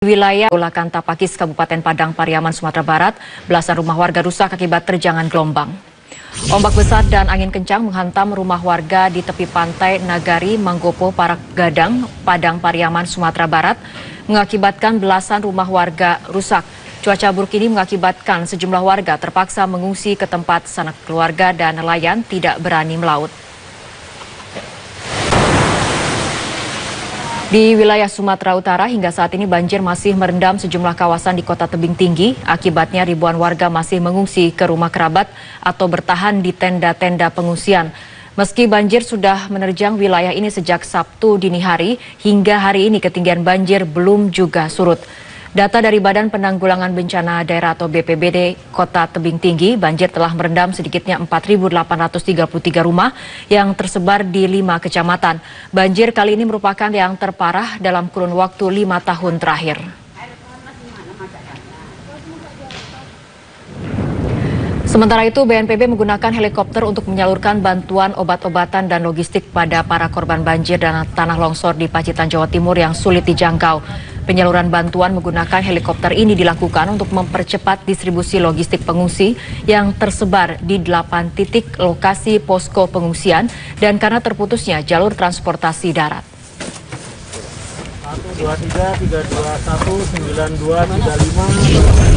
Wilayah Ulakanta Pakis, Kabupaten Padang Pariaman, Sumatera Barat, belasan rumah warga rusak akibat terjangan gelombang. Ombak besar dan angin kencang menghantam rumah warga di tepi pantai Nagari, Manggopo, Parak Gadang, Padang Pariaman, Sumatera Barat, mengakibatkan belasan rumah warga rusak. Cuaca buruk ini mengakibatkan sejumlah warga terpaksa mengungsi ke tempat sanak keluarga dan nelayan tidak berani melaut. Di wilayah Sumatera Utara hingga saat ini banjir masih merendam sejumlah kawasan di Kota Tebing Tinggi. Akibatnya ribuan warga masih mengungsi ke rumah kerabat atau bertahan di tenda-tenda pengungsian. Meski banjir sudah menerjang wilayah ini sejak Sabtu dini hari, hingga hari ini ketinggian banjir belum juga surut. Data dari Badan Penanggulangan Bencana Daerah atau BPBD Kota Tebing Tinggi, banjir telah merendam sedikitnya 4.833 rumah yang tersebar di 5 kecamatan. Banjir kali ini merupakan yang terparah dalam kurun waktu 5 tahun terakhir. Sementara itu, BNPB menggunakan helikopter untuk menyalurkan bantuan obat-obatan dan logistik pada para korban banjir dan tanah longsor di Pacitan, Jawa Timur yang sulit dijangkau. Penyaluran bantuan menggunakan helikopter ini dilakukan untuk mempercepat distribusi logistik pengungsi yang tersebar di 8 titik lokasi posko pengungsian dan karena terputusnya jalur transportasi darat. 123 321 9235